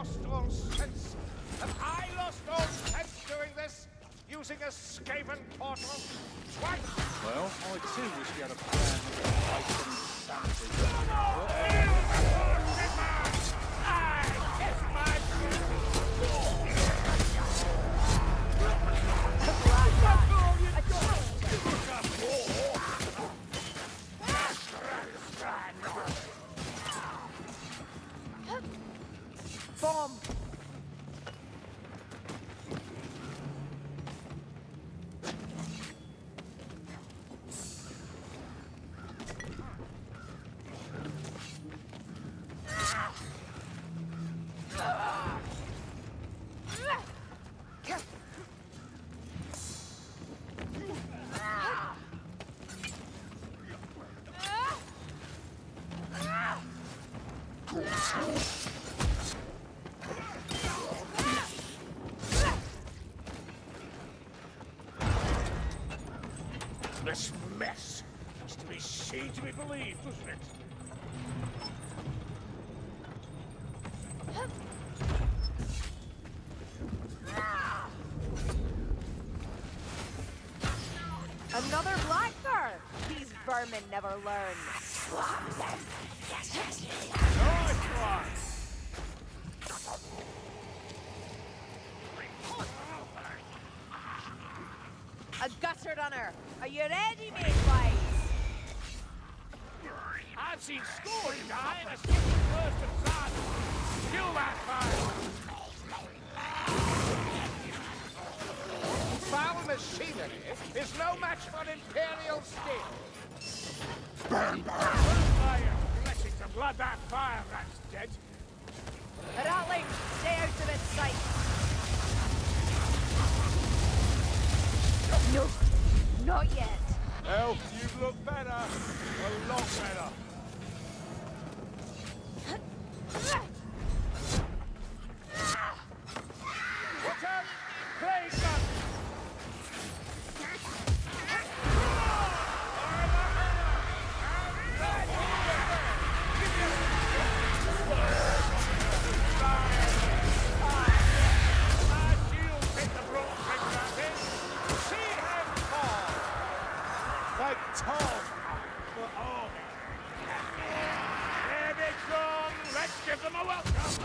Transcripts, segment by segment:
lost all sense? Have I lost all sense doing this? Using a Skaven portal? Twice? Well, I too wish we had a plan to fight some Bomb! This mess is to be seen to be believed, doesn't it? Another Blackbird! These vermin never learn. Nice one! A gutter runner! Are you ready, matewives? I've seen scores die in a single burst of sun. Kill that fire! Foul machinery is no match for Imperial steel. Burn, burn! Fire! Blessings of blood, that fire rat's dead. Rattling, stay out of its sight. No, not yet. Elf, you look better. A lot better. Watch out! Plague gun! Like Tom for all. Here they come! Let's give them a welcome!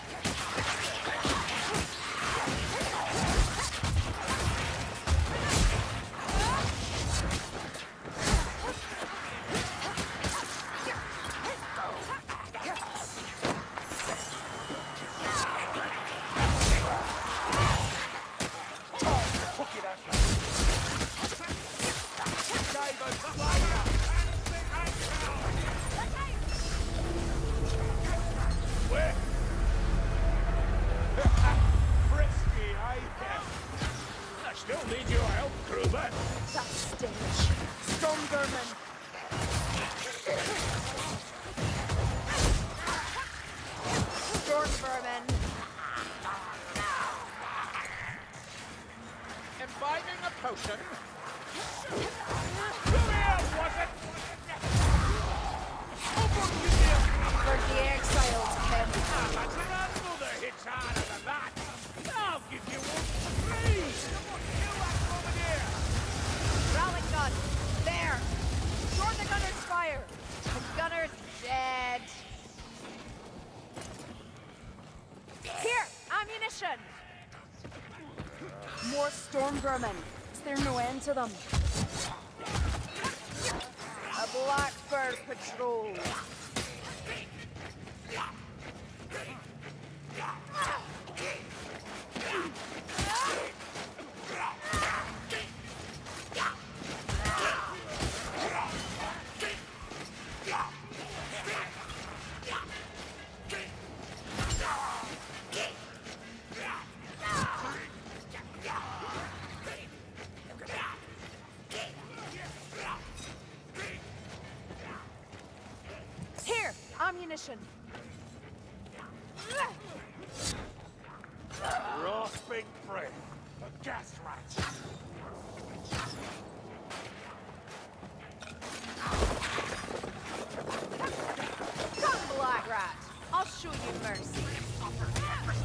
Frisky, I still need your help, Kruber. That stench. Storm vermin. Storm vermin. Imbibing a potion. Come here, was it? For the exiles, Ken. My grandmother hits harder than that. I'll give you one free. You over here. Rally gun. There. Short the gunner's fire. The gunner's dead. Here, ammunition. More storm vermin. Is there no end to them? A Blackbird patrol. Here, ammunition. Raw big bread. A gas rat. Come, Black Rat. I'll show you mercy.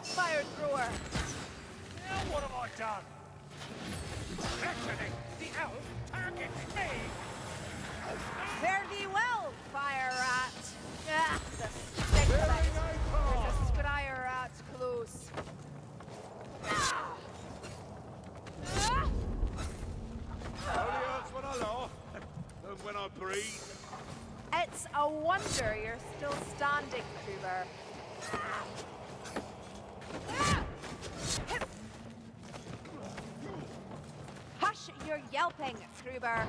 fire thrower! Now what have I done? Actually, the elf targets me! Fare thee well, fire rat! Ah, the stink of it! There's a scryer rat close. Only hurts when I laugh, and when I breathe. It's a wonder you're still standing, Kruber. Hush your yelping, Kruber.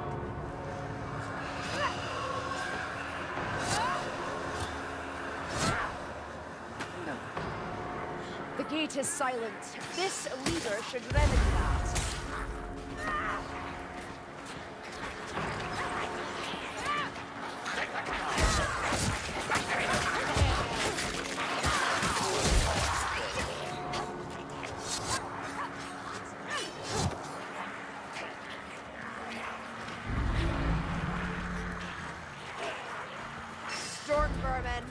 The gate is silent. This leader should remedy that. Storm vermin.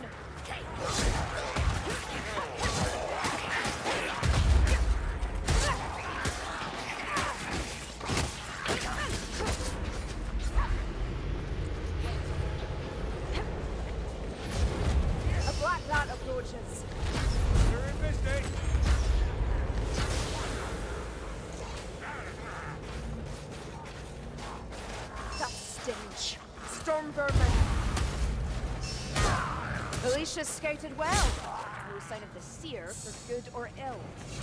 A black rat approaches. You're in business. That stench. Storm vermin. Alicia scouted well. No sign of the seer for good or ill.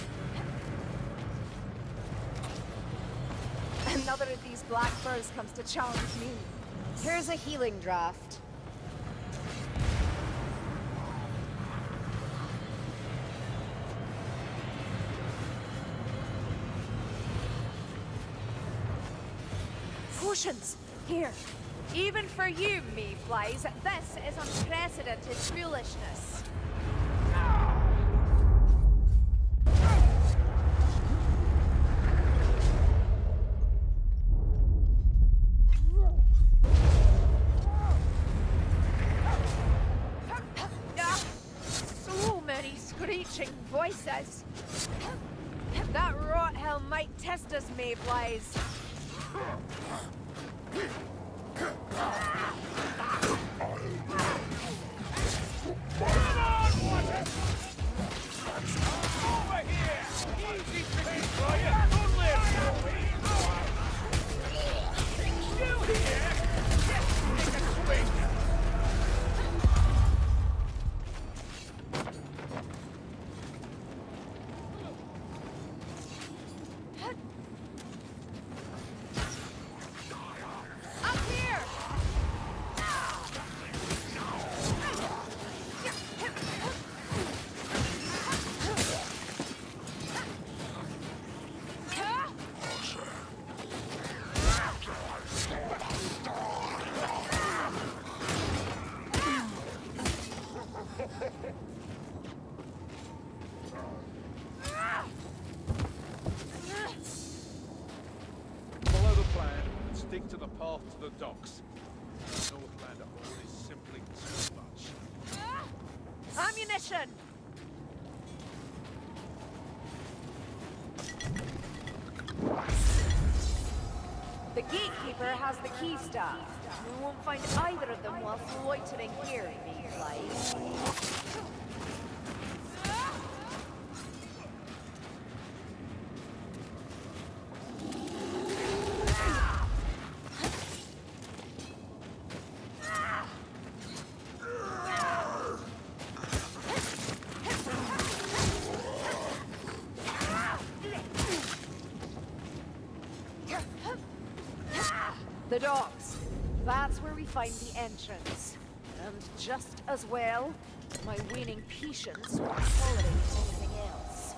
Another of these black furs comes to challenge me. Here's a healing draft. Potions! Here! Even for you, Mayflies, this is unprecedented foolishness. So many screeching voices. That rot hell might test us, Mayflies. Come on, water! Over here! Easy picking for you! Don't live! Still here? Yes, take a swing! Up here! Follow the plan and stick to the path to the docks. Northlander oil is simply too much. Ammunition! The gatekeeper has the key staff. We won't find either of them while loitering here, Mayflies. The docks. That's where we find the entrance. And just as well, my waning patience will tolerate anything else.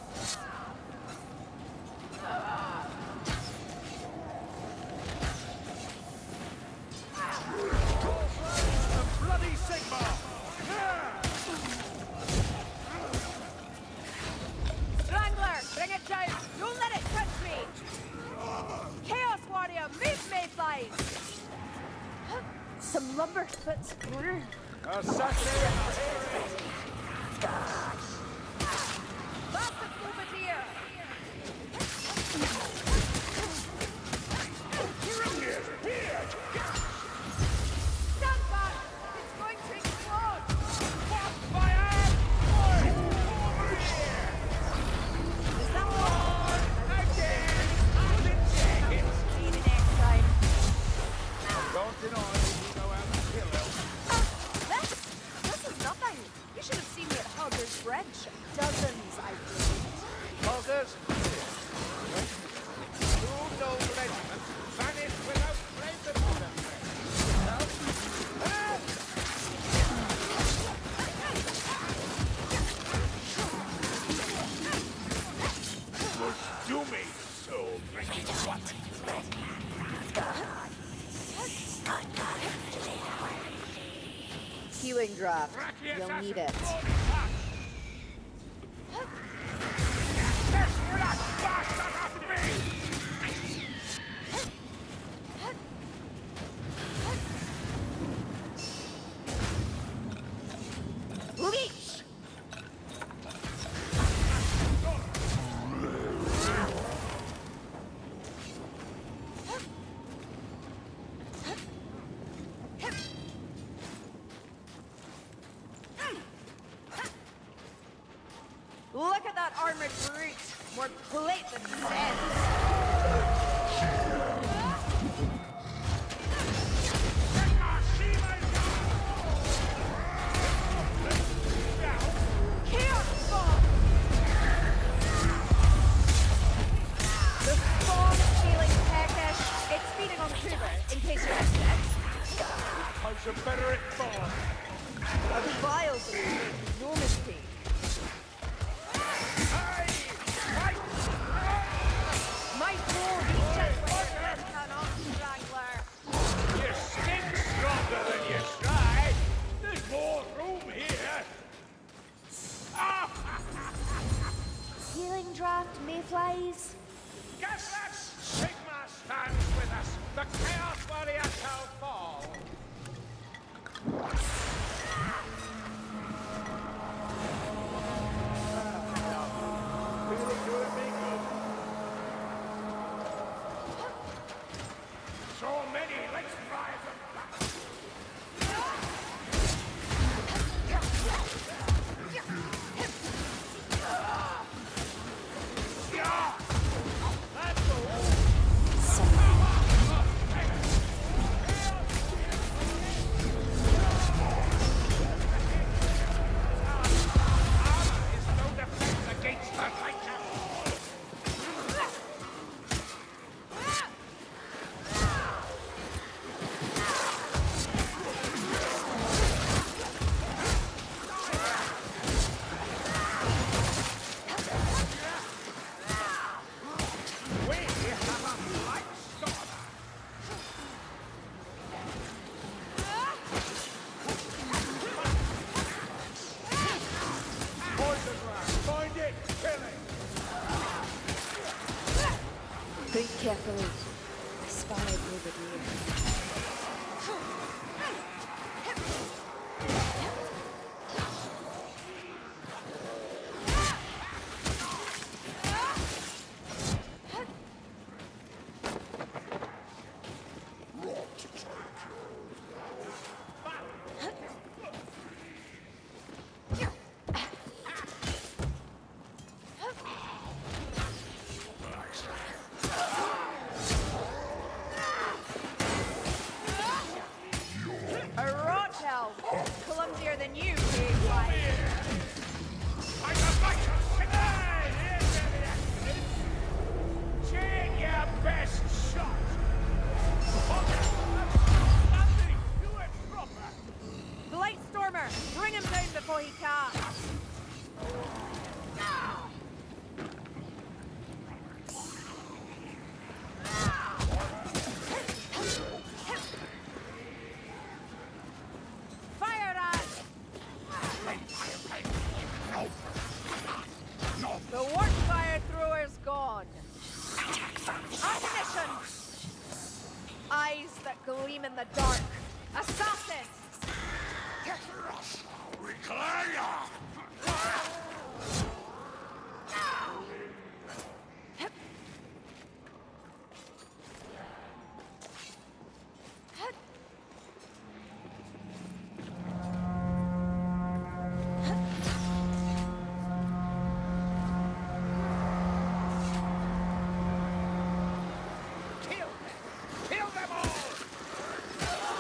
A bloody Sigmar! Strangler, bring it down! Don't let it touch me! Chaos Warrior, move, Mayflies! Some lumber, but... deny we know how to kill elves. This is nothing. You should have seen me at Hogger's Bridge. Dozens, I believe. Hoggers? Two noble regiments vanished without trace of them. Do me so breaking what? Healing draft. You'll need it. Leech! Look at that armored brute! More plate than sense! Chaos Bomb! The spawn is feeling peckish. It's feeding on Cooper, in case you missed it. How's a better at fall? A vile blue, no mistake. My bow reaches where the cannot, Strangler. You stink stronger than you try. There's more room here. Healing draft, mayflies. Guess that Sigma stands with us. The Chaos Warrior shall fall. Feeling good, me good. So many, let's drive them back. Yeah! That's all. Is no defense against the lightning. We have a light storm. Poison glass. Find it. Kill it. Think carefully. I spied over here. A rot elf. Clumsier than you, big one. I can make a signal! Here's the accident. Take your best shot. Andy, do it proper. Blightstormer, bring him down before he casts. Fire us! The Warpfire thrower's gone. Ammunition! Eyes that gleam in the dark. Assassins! Kill them! Kill them all!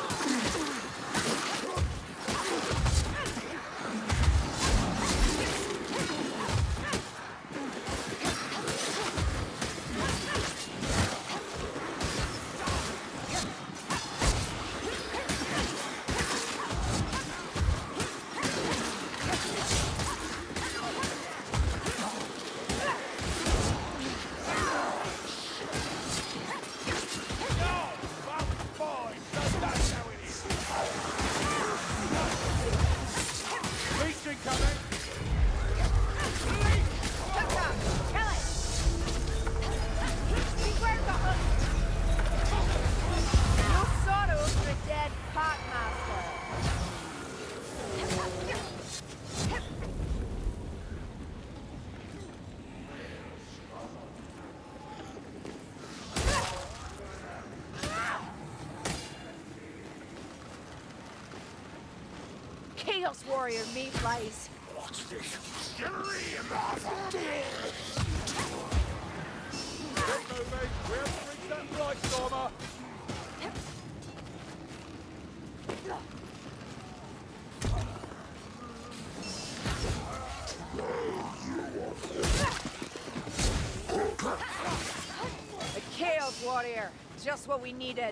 Chaos Warrior mayflies. What's this? Stream of death! Keep moving. We haven't reached that Blight Stormer. A Chaos Warrior. Just what we needed.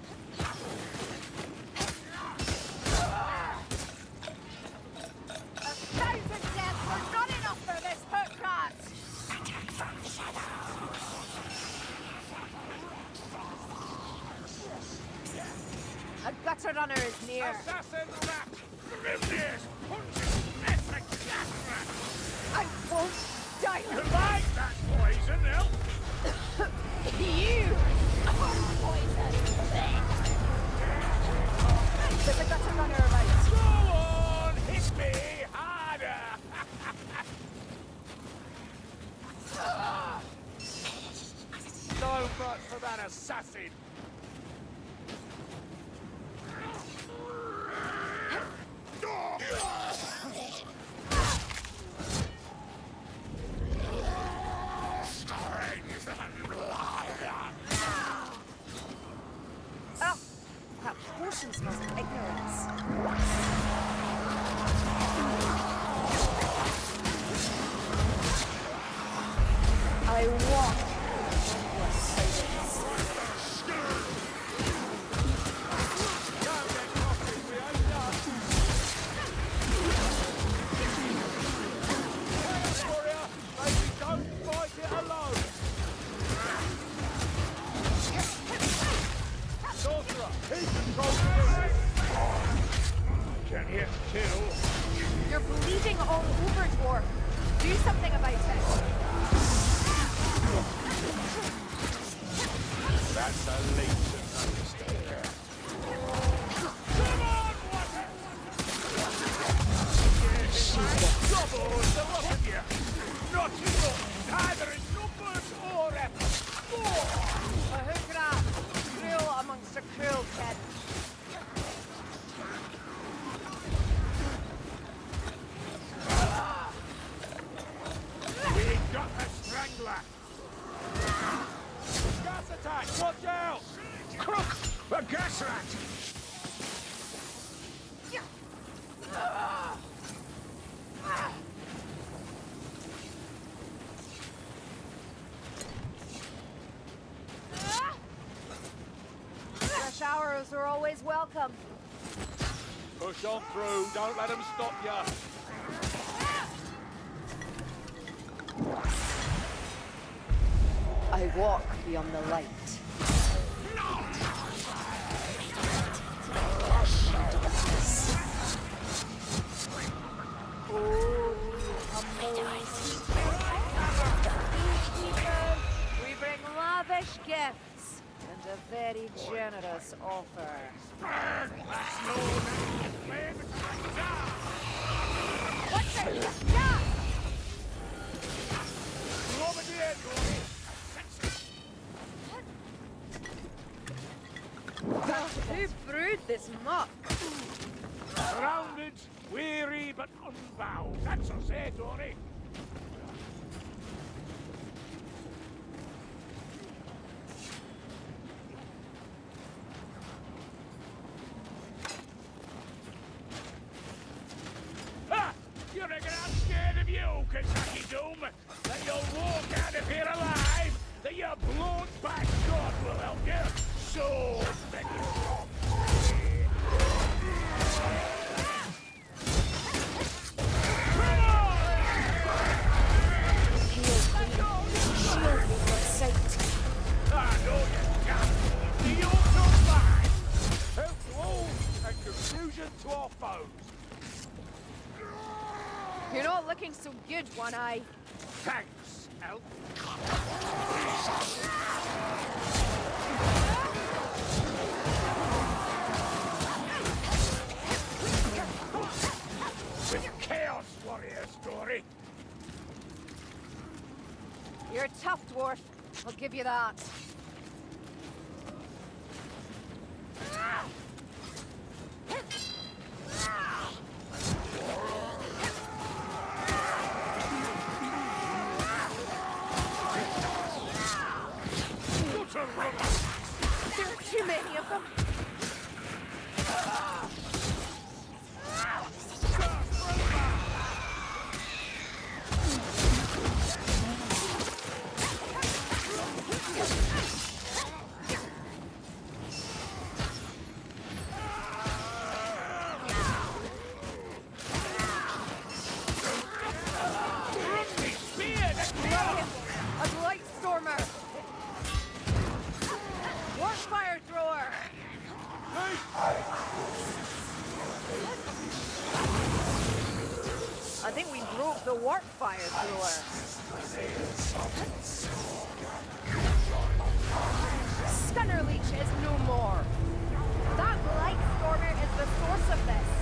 A gutter runner is near. Assassin rat! Grimness! Punches! Epic gas rat! I won't die. You like that poison, elf? You are poison. There's a gutter runner right. Go on! Hit me harder! So much for that assassin! Oh, that potion smells of ignorance. I walk your silence. Don't get coffee, we ain't done. Chaos Warrior, maybe don't fight it alone. Sorcerer, he controls the ring. Can hit kill. You're bleeding all over, dwarf. Do something about it. That's a latent understander. Come on, water! Double the lot of you! Not enough, either in numbers or effort. More! A hook rat. Cruel amongst a cruel kid. We got the strangler! Gas attack, watch out! Crook! The gas rat! Fresh arrows are always welcome. Push on through, don't let them stop ya. I walk beyond the light. We bring lavish gifts and a very generous offer. What's it? Yeah! Over the end, Who brewed this muck? Surrounded, weary but unbowed. That's us, eh, Dory? Ha! You reckon I'm scared of you, Kentucky Doom? That you'll walk out of here alive? That your blown back God will help you? So many I know you can't. The autumn mine. Help to all and confusion to our foes. You're not looking so good, One Eye. Thanks, Elf. With Chaos Warrior story. You're a tough dwarf. I'll give you that. I think we broke the warp fire thrower. Stunner Leech is no more. That Blight Stormer is the source of this.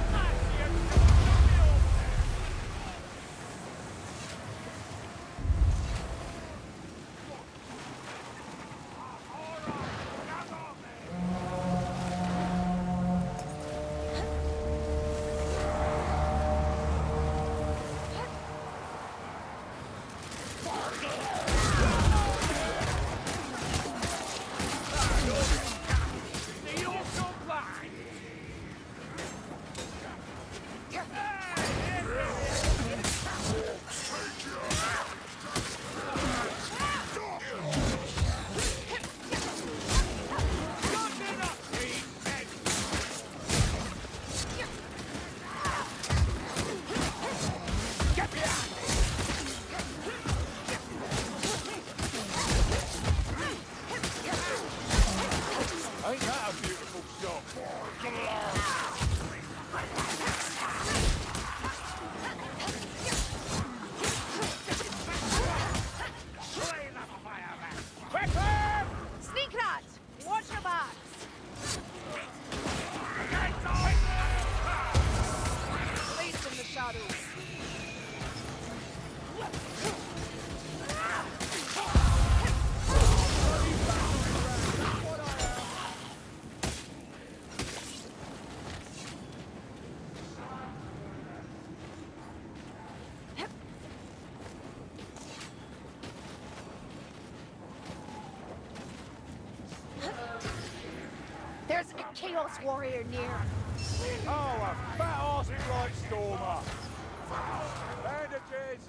Ain't that a beautiful shot? Sneak rat! Watch your backs! Placed in the shadows. There's a Chaos Warrior near. Oh, a fat-ass Blight Stormer! Bandages!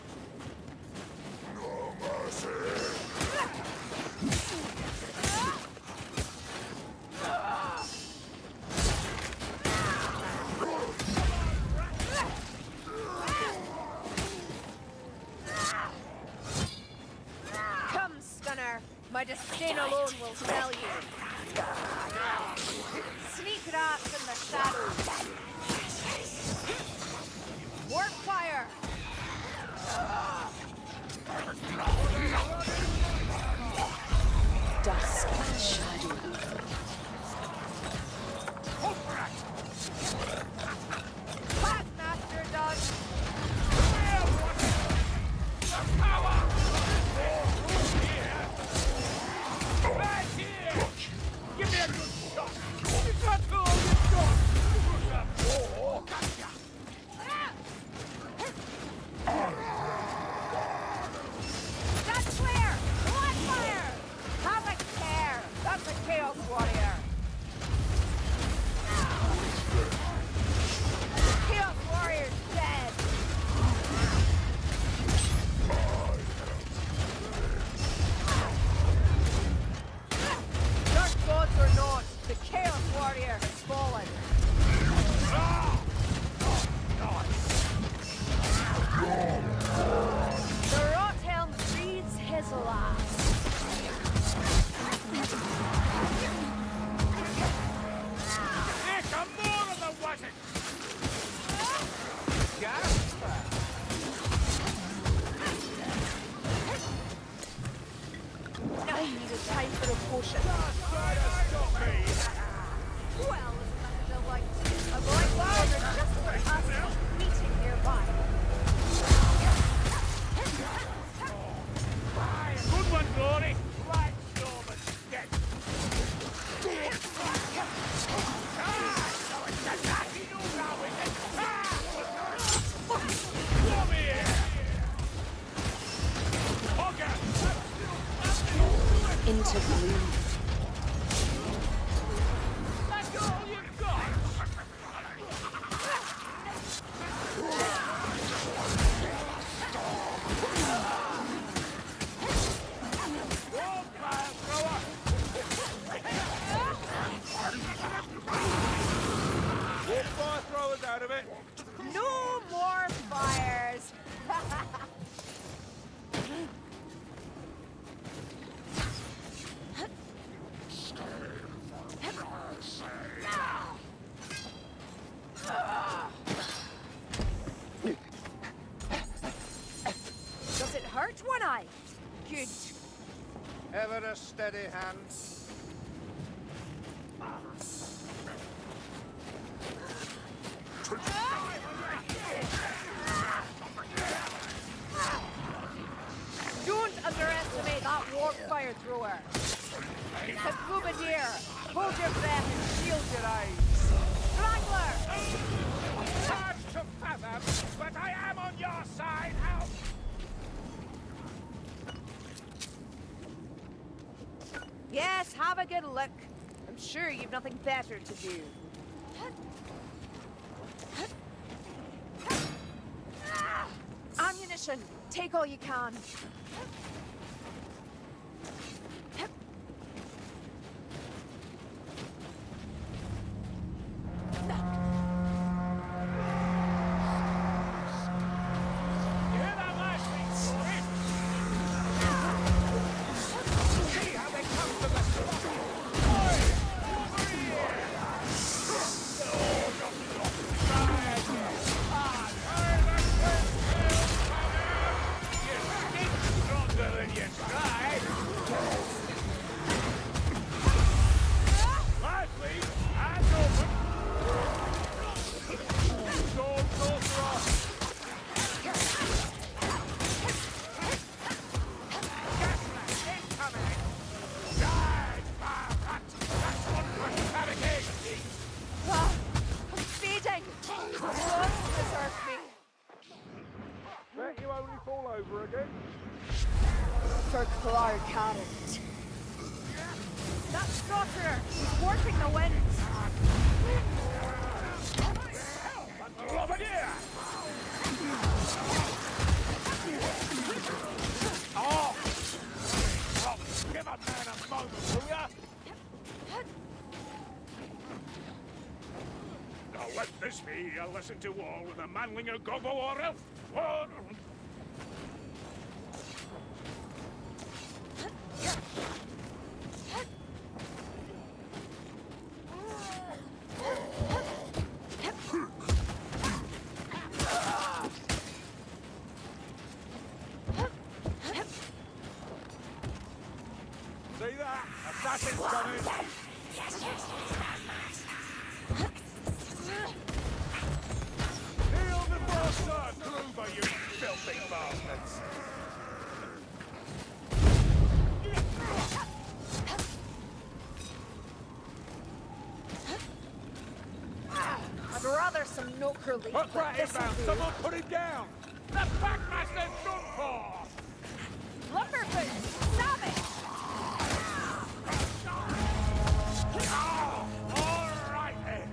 Come, Stunner. My disdain alone will tell you. Sneak rats in the shadows. Warp fire! Dusk and shadow. Pathmaster done! Give me a good shot! It's not all you've got! That's clear! Blood fire! Have a care! That's a Chaos Warrior! Chaos Warrior's dead! Dark gods or not, the Chaos Warrior has fallen. The Rothelm breathes his last. Here come more of the wizards! Gas? I needed time for a potion. Try to stop me! Well, isn't that a delight? A blind warrior just for us, meeting nearby. Good one, Glory! Blight Stormer's dead! So it's a nasty new now, is it? Come here! Hogger! Into gloom. That's all you've got! Wildfire thrower! Walk fire throwers out of it! No more fires! good. Ever a steady hand. Don't underestimate that warp fire thrower. It's a Boubadir. Hold your breath and shield your eyes. Strangler! Hard to fathom, but I am on your side. Out. Yes, have a good look. I'm sure you've nothing better to do. Ammunition! Take all you can. You hear that last thing, Corey? See how they come to the spot. Oi! Over here! Oh, not. Try again. Ah, turn the tail, you stink stronger than you try. Lively, hands open. Sword closer off. Ah, I'm feeding! Don't desert me. Bet you only fall over again. For Clark Hammond. That sorcerer! He's warping the winds! Bombardier! Oh! Give a man a moment, will ya? Now let this be a lesson to all with a manlinger goggle or elf. One. See that? Assassin's coming! Kneel before Sir Kruber, you filthy bastards! I'd rather some Noker leaf, Put but that this'll inbound! do. Someone put him down! The Packmaster's done for! Lumberfoot! Savage! Oh, all right then!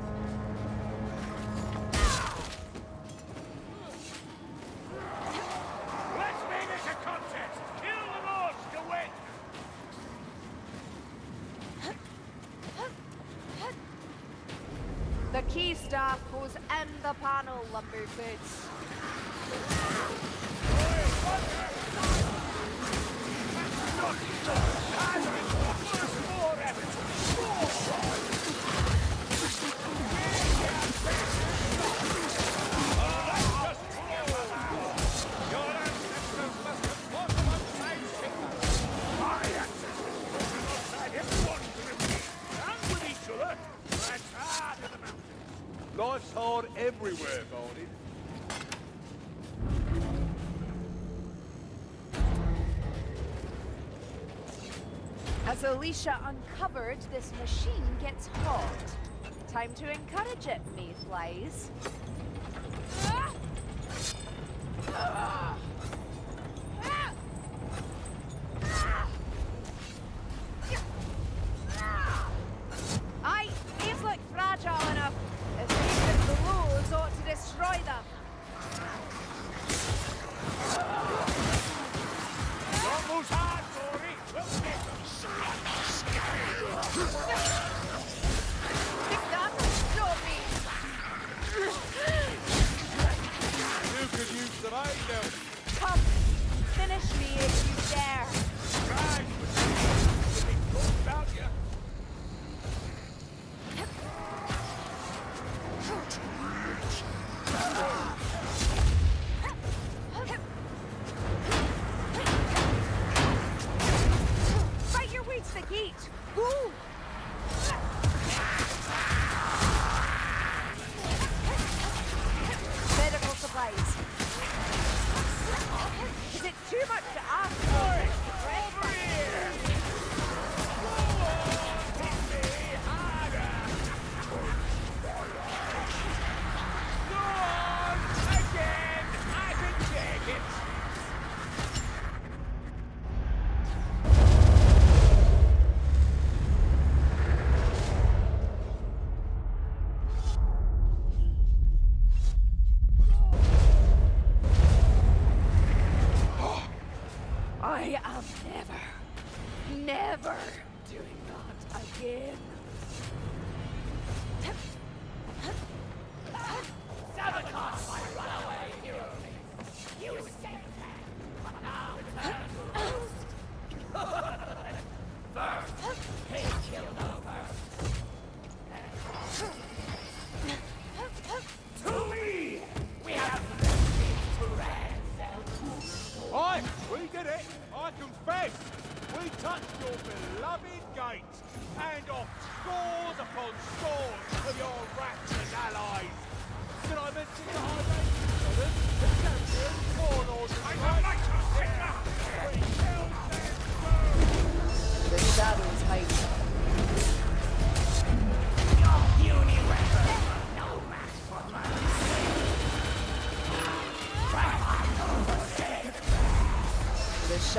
Let's make this a contest! Kill the lords to win! The key staff goes in the panel, Lumberfoots. Life's hard everywhere, Barney. As Alicia uncovered, this machine gets hot. Time to encourage it, mayflies. Aye, these look fragile enough. If the blows ought to destroy them. Don't lose heart, Dory! We'll get them! Think that'll stop me. You could use some aid, Elf.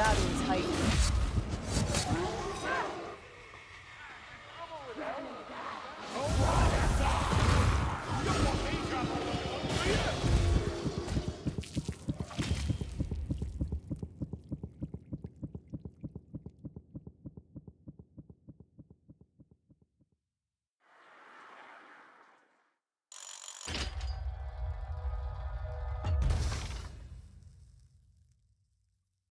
shadows hiding.